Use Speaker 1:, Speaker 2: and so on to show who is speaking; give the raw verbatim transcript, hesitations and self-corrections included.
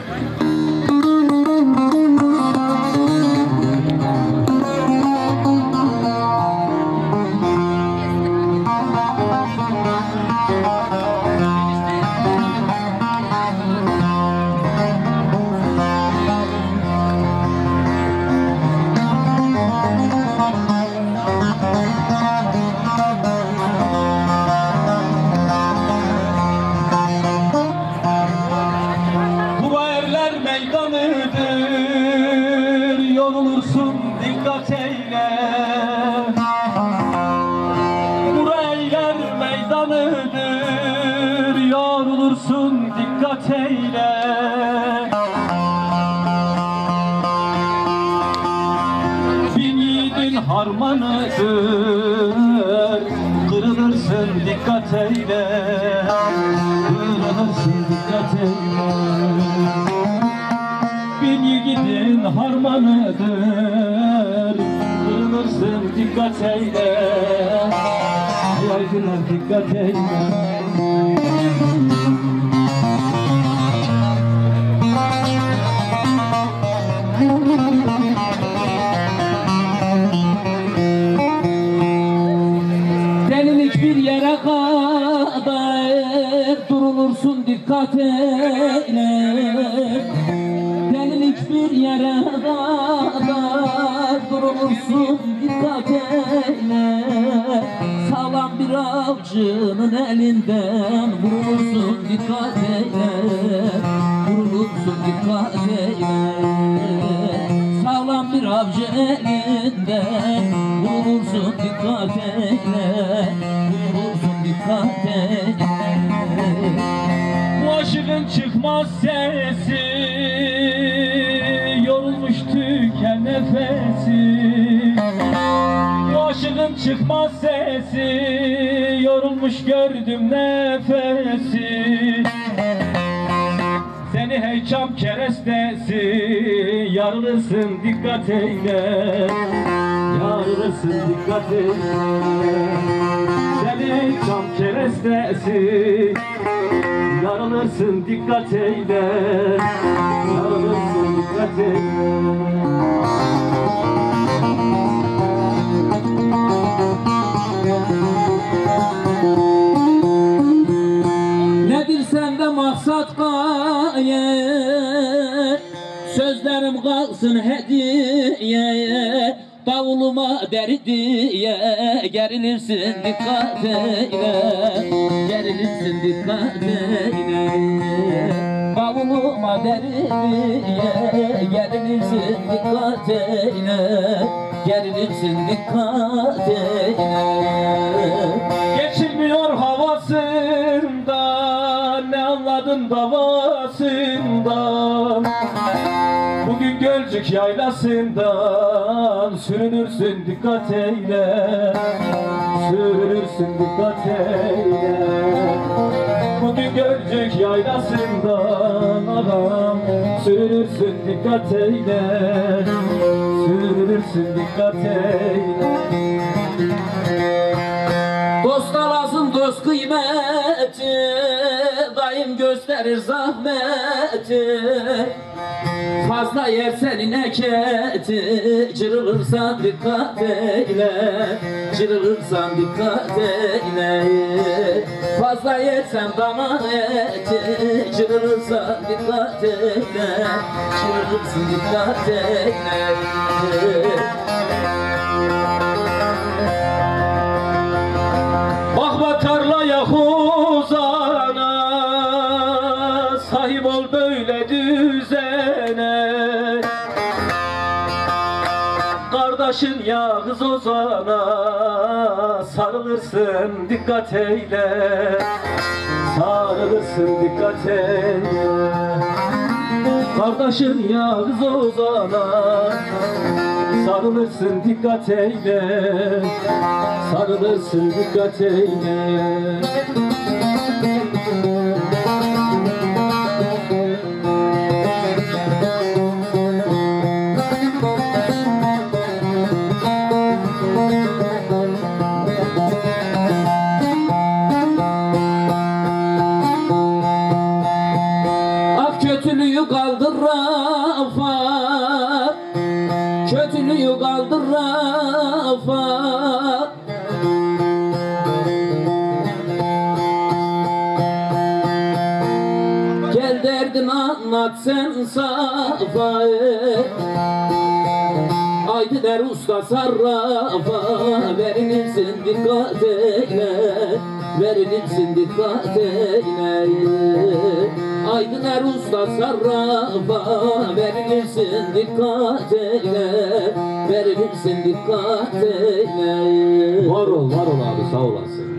Speaker 1: harmanıdır, kırılırsın dikkat eyle, kırılırsın dikkat eyle. Bin yiğidin harmanıdır, kırılırsın dikkat eyle, yaydılar dikkat eyle. Bir yere kadar durulursun dikkat eyle. Delilik bir yere kadar durulursun dikkat eyle. Sağlam bir avcının elinden vurulursun dikkat eyle. Vurulursun dikkat eyle. Sağlam bir avcı elinden vurulursun dikkat eyle. Vurulursun dikkat eyle. Bu aşığın çıkmaz sesi, yorulmuş tüken nefesi. Bu aşığın çıkmaz sesi, yorulmuş gördüm nefesi. Seni hey çam kerestesi, yarılırsın dikkat eyle. Yarılırsın dikkat eyle. Seni hey çam kerestesi, yarılırsın dikkat eyle. Yarılırsın dikkat eyle. Nedir sende maksat gaye, sözlerim kalsın hediye. Davuluma deri diye gerilirsin dikkat eyle. Gerilirsin dikkat eyle. Davuluma deri diye gerilirsin dikkat eyle. Gerilirsin dikkat eyle. Geçilmiyor havasından, ne anladın davasından. Bugün Gölcük yaylasından sürünürsün dikkat eyle. Sürünürsün dikkat eyle. Bugün Gölcük yaylasından adam sürünürsün dikkat eyle. Sürünürsün dikkat eyle. Dosta lazım dost kıymeti, daim gösterir zahmeti. Fazla yersen inek eti, cırılırsan dikkat eyle. Cırılırsan dikkat eyle. Fazla yersen dana eti, cırılırsan dikkat eyle. Cırılırsın dikkat eyle. Bakma tarlaya huzana, sahip ol böyle düzene. Kardeşin yağız ozana, sarılırsın dikkat eyle. Sarılırsın dikkat eyle. Kardeşin yağız ozana, sarılırsın dikkat eyle. Sarılırsın dikkat eyle. kaldır rafa, kötülüğü kaldır rafa. Gel derdini anlat sen safa, haydi der usta sarrafa. Verilirsin dikkat eyle, verilirsin dikkat eyle. Haydi der usta sarrafa, verilirsin dikkat eyle, verilirsin dikkat eyle.
Speaker 2: Var ol, var ol abi, sağ olasın.